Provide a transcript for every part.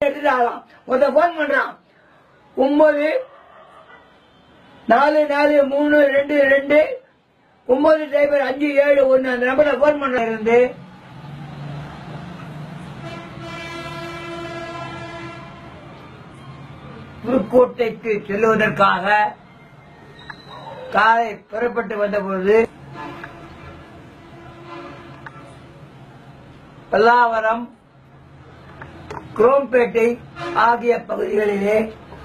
எடுத்துட்டாலாம். ஒருத்த போன் பண்றான் 94432 9-571 அந்த நம்பர்ல போன் பண்ற இருந்து புதுக்கோட்டைக்கு செல்வதற்காக காலை புறப்பட்டு வந்தபோது பல்லாவரம், குரோம்பேட்டை ஆகிய பகுதிகளிலே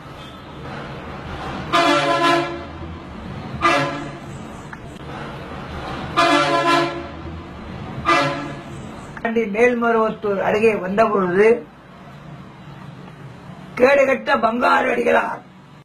மேல்மருவத்தூர் அருகே வந்தபொழுது கேடுகட்ட பங்காரு அடிகளார்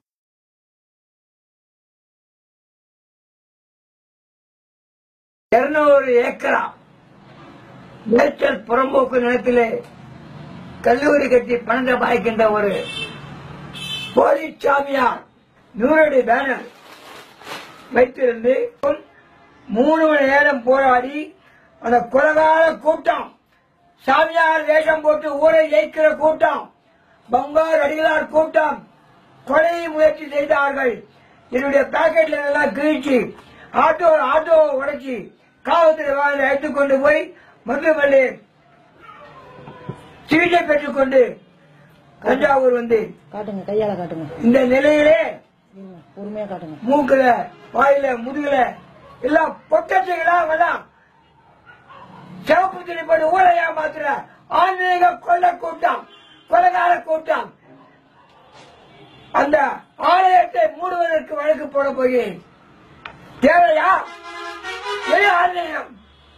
200 ஏக்கரா மேய்ச்சல் புறம்போக்கு நிலத்திலே கல்லூரி கட்டி பணத்தை பாய்க்கின்ற ஒரு போலி சாமியார் 100 அடி பேனர் வைத்திருந்து 3 மணி நேரம் போராடி அந்த கொலகால கூட்டம், சாமியார் வேஷம் போட்டு ஊரை ஜெயிக்கிற கூட்டம், பங்கார் அடிகளார் கூட்டம் கொலை முயற்சி செய்தார்கள். என்னுடைய பாக்கெட்ல எல்லாம் கிழிச்சு ஆட்டோ உடைச்சி காவல்துறை வாகனத்தை அழைத்துக் கொண்டு போய் மருத்துவமனை சிகிச்சை பெற்றுக் கொண்டு தஞ்சாவூர் வந்து காட்டுங்க, கையால காட்டுங்க. இந்த நிலையிலே பொறுமையா காட்டுங்க. மூக்குல, வாயில, முதுகுல எல்லாம் பொட்டச்சைகளா வேணாம் சிவப்பு துணி போட்டு ஊரை ஏமாத்துற ஆன்மீக கொள்ள கூட்டம், கொலைகால கூட்டம். அந்த ஆலயத்தை மூடுவதற்கு வழக்கு போட போகிறேன். தேவையா? ஆன்மீகம்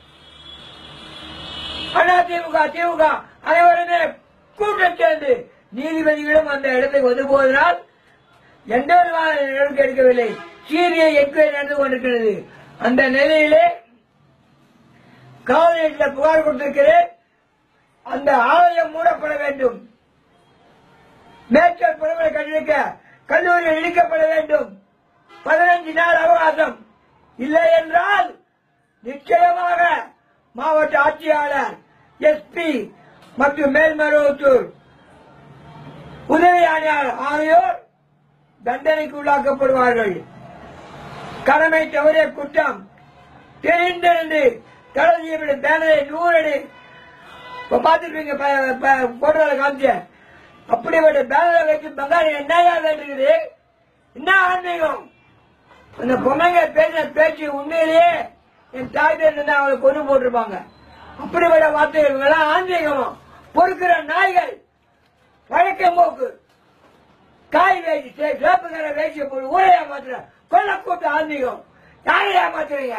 அதிமுக, திமுக அனைவருமே கூட்டம் சேர்ந்து நீதிபதிகளும் அந்த இடத்துக்கு வந்து போவதனால் எந்த விதமான நடவடிக்கை எடுக்கவில்லை. சிபிஐ என்கொயரி நடந்து கொண்டிருக்கிறது. அந்த நிலையிலே காவல் நிலையத்தில் புகார் கொடுத்திருக்கிறேன். அந்த ஆலயம் மூடப்பட வேண்டும், மேய்ச்சல் புறங்களை கண்டிருக்க கல்லூரி இடிக்கப்பட வேண்டும். 15 நாள் அவகாசம். இல்லை என்றால் நிச்சயமாக மாவட்ட ஆட்சியாளர், எஸ்பி மற்றும் மேல்மருவத்தூர் உதவி ஆணையாளர் ஆகியோர் தண்டனைக்கு உள்ளாக்கப்படுவார்கள். கடமை தவறிய குற்றம் தெரிந்திருந்து தடை செய்யப்படும் பேனரை 100 அடி பார்த்துருப்பீங்க, போட்டோல காமிச்ச அப்படிப்பட்ட பேனரை வச்சு பங்காளி என்னையா வேண்டியது? என்ன ஆன்மீகம்? அந்த பொம்மைங்க பேசின பேச்சு உண்மையிலேயே என் தாய் பேர் அவங்களை கொண்டு போட்டிருப்பாங்க. அப்படிப்பட்ட வார்த்தைகள் ஆன்மீகமா? பொறுக்கிற நாய்கள், வழக்கம் போக்கு, காய் வேசி, சேப்புக்கிற வேசிய போய் ஊரை ஏமாத்துற கொல்ல கூட்ட ஆன்மீகம். யாரை ஏமாத்துறீங்க?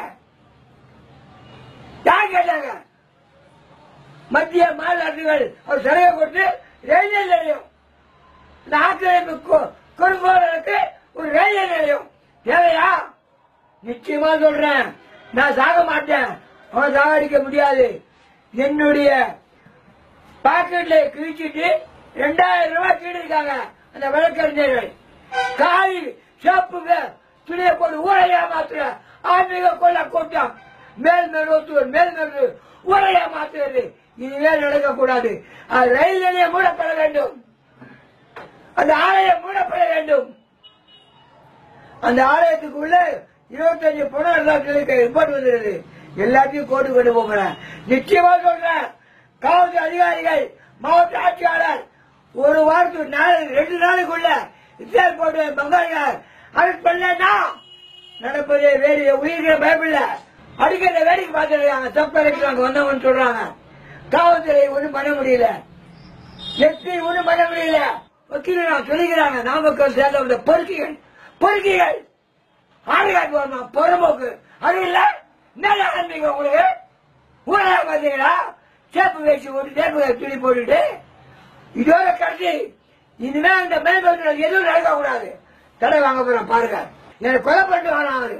யார் கேட்டாங்க? மத்திய மாநில அரசுகள் அவர் செலவை கொடுத்து ரயில்வே நிலையம், இந்த ஆக்கிரமிப்பு கொடுப்பவர்களுக்கு ஒரு ரயில்வே நிலையம் தேவையா? நிச்சயமா சொல்றேன், நான் சாக மாட்டேன், அவன் சாகடிக்க முடியாது. என்னுடைய பாக்கெட்ல கிழிச்சிட்டு 2000 ரூபாய் கீழிருக்காங்க அந்த வழக்கறிஞர்கள். காய் சேப்புங்க துணியை போட்டு ஊரையா மாத்துற ஆன்மீக கொள்ள கூட்டம் மேல்மருவத்தூர் ஊரையா மாத்துறது இனிமேல் நடக்கக்கூடாது. ரயில் நிலையம் மூடப்பட வேண்டும், அந்த ஆலயம் மூடப்பட வேண்டும். அந்த ஆலயத்துக்குள்ள 25 பொண்ணு ரிப்போர்ட் வந்துருது. எல்லாத்தையும் கோர்ட்டு கொண்டு போகிறேன். நிச்சயமா சொல்றேன், காவல்துறை அதிகாரிகள், மாவட்ட ஆட்சியாளர் 1 வாரத்துக்கு 2 நாளுக்குள்ள இஸ்ரேல் போட்டு பங்காளியார் அரெஸ்ட் பண்ணா நடப்பதே வேறு. உயிர்கிற பயப்படல, அடிக்கிற வேடிக்கை பார்த்துருக்காங்க. தப்பு அங்க வந்தவங்க சொல்றாங்க. காவல்துறை ஒன்றும் பண்ண முடியல, எஸ்பி ஒன்றும் பண்ண முடியல, வக்கீல் சொல்லிக்கிறாங்க. நாமக்கல் சேர்ந்த பொறுக்கிகள் ஆடுகாட்டு வரணும், பொறம்போக்கு அது இல்ல. என்ன ஆன்மீகம் உங்களுக்கு? ஊரா பாத்தீங்களா? சேப்பு வேசி போட்டு சேப்பு துணி போட்டுட்டு இதோட கடைசி. இனிமே அந்த மேல்மருவத்தூர் எதுவும் நடக்க கூடாது. தடை வாங்க போறோம் பாருங்க. எனக்கு கொலை பண்ணிட்டு வரலாம். அவரு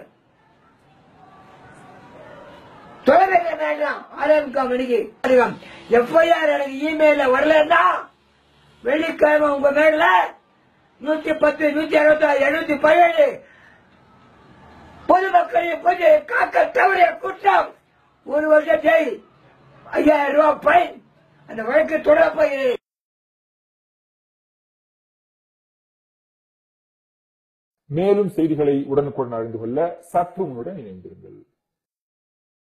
தொலைபேசி மேலாம் 6:45 மணிக்கு எஃப்ஐஆர் எனக்கு இமெயில வரலன்னா வெள்ளிக்கிழமை உங்க மேல 110, 166, 717 பொதுமக்களின் பொது காக்க தவறிய குற்றம் 1 வருஷம் ஜெயில், 5000 ரூபாய் ஃபைன். அந்த வழக்கு தொடரப்போகிறேன். மேலும் செய்திகளை உடனுக்குடன் அறிந்து கொள்ள சற்று முன்னுடன் இணைந்திருங்கள்.